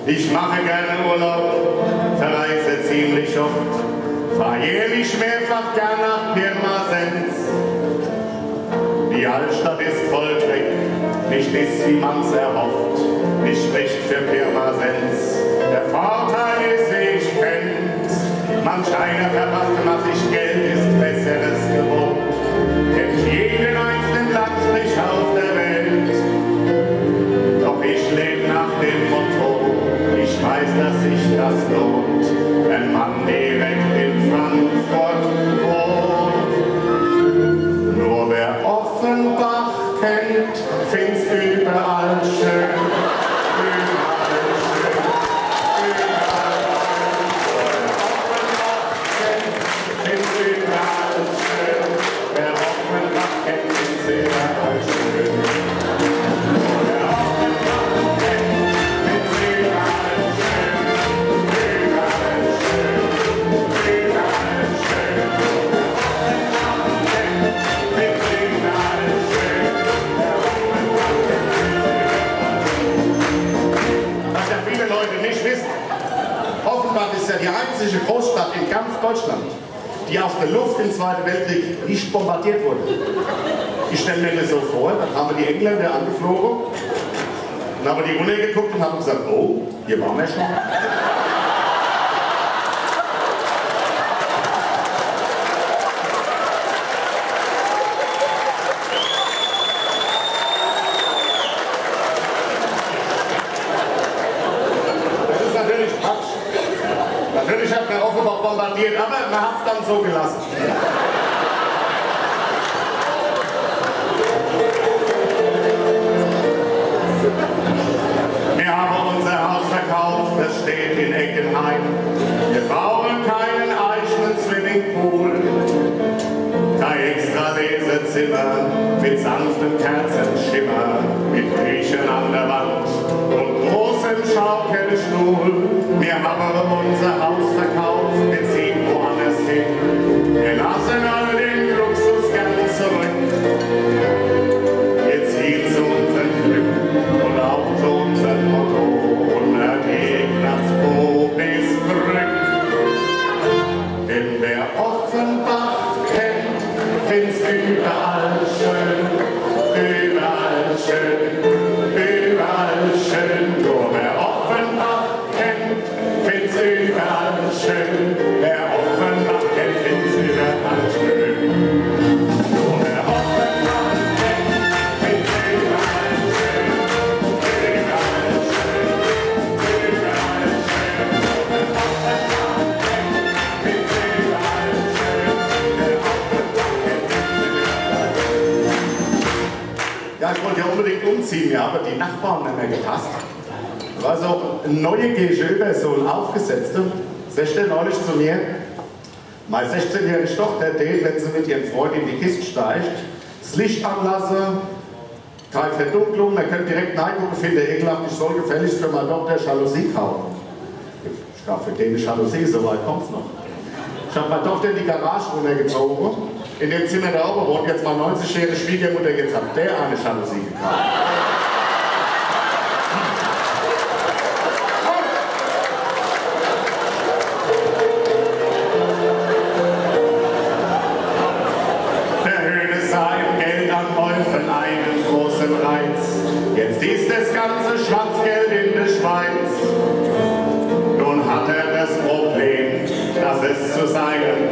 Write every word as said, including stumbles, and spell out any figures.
Ich mache gerne Urlaub, verreise ziemlich oft, fahr jährlich mehrfach gern nach Pirmasens. Die Altstadt ist voll Dreck, nicht ist, wie man's erhofft, nicht spricht für Pirmasens. Der Vorteil ist, wie ich kennt, manch einer verpasst, macht sich Geld, ist Besseres gewohnt, kennt jeden einzelnen Landstrich auf der Welt. Doch ich lebe nach dem Motto, ich weiß, dass sich das lohnt, wenn man direkt in Frankfurt wohnt. Nur wer Offenbach kennt, find's überall schön. Überall schön, überall schön. Wer Offenbach kennt, find's überall schön. Wer Offenbach kennt, find's überall schön. Offenbach ist ja die einzige Großstadt in ganz Deutschland, die aus der Luft im Zweiten Weltkrieg nicht bombardiert wurde. Ich stelle mir das so vor, dann haben wir die Engländer angeflogen, dann haben wir die runtergeguckt und haben gesagt, oh, hier waren wir schon. Natürlich hat man Offenbach bombardiert, aber man hat es dann so gelassen. Wir haben unser Haus verkauft, das steht in Eckenheim. Wir brauchen keinen eigenen Swimmingpool, kein extra Lesezimmer mit sanftem Kerzenschimmer, mit Büchern an der Wand und großem Schaukelstuhl. Wir haben unser Haus verkauft, wir ziehen woanders hin. Wir lassen all den Luxus gern zurück. Wir ziehen zu unserem Glück und auch zu unserem Motto. Unser Gegners bis Brück. Denn wer Offenbach kennt, find's überall schön. Überall schön, überall schön. Nur wer Offenbach kennt, find's überall schön. Wer Offenbach kennt, find's überall schön. Nur wer Offenbach kennt, find's überall schön. Überall schön, überall schön. Wer Offenbach kennt, find's überall schön. Wer Offenbach kennt, find's überall schön. Ja, ich wollte ja unbedingt umziehen, ja, aber die Nachbarn haben mir gepasst. Da war so eine neue Gegenüber, so ein aufgesetzter, sagt er neulich zu mir, meine sechzehnjährige Tochter, die, wenn sie mit ihrem Freund in die Kiste steigt, das Licht anlassen, keine Verdunklung, man könnte direkt reingucken, finde ekelhaft, ich soll gefälligst für meine Tochter Jalousie kaufen. Ich kaufe für den eine Jalousie, so weit kommt's noch. Ich habe meine Tochter in die Garage runtergezogen, in dem Zimmer da oben wohnt jetzt meine neunzigjährige Schwiegermutter, jetzt hat der eine Jalousie gekauft. Einen großen Reiz. Jetzt ist das ganze Schwarzgeld in der Schweiz. Nun hat er das Problem, dass es zu seinem